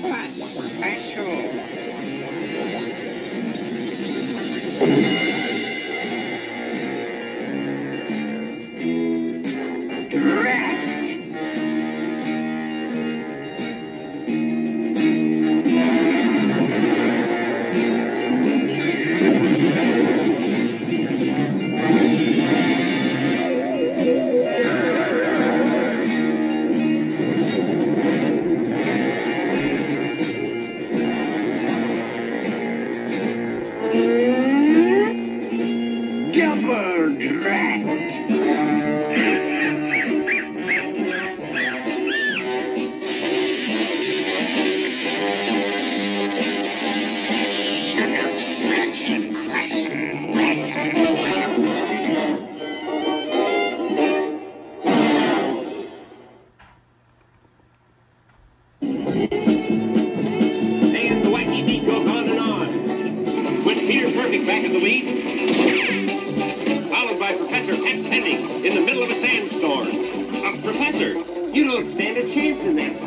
Double Drat! And the wacky beat goes on and on. With Peter Perfect back in the lead, followed by Professor Pat Pending in the middle of a sandstorm. Professor, you don't stand a chance in that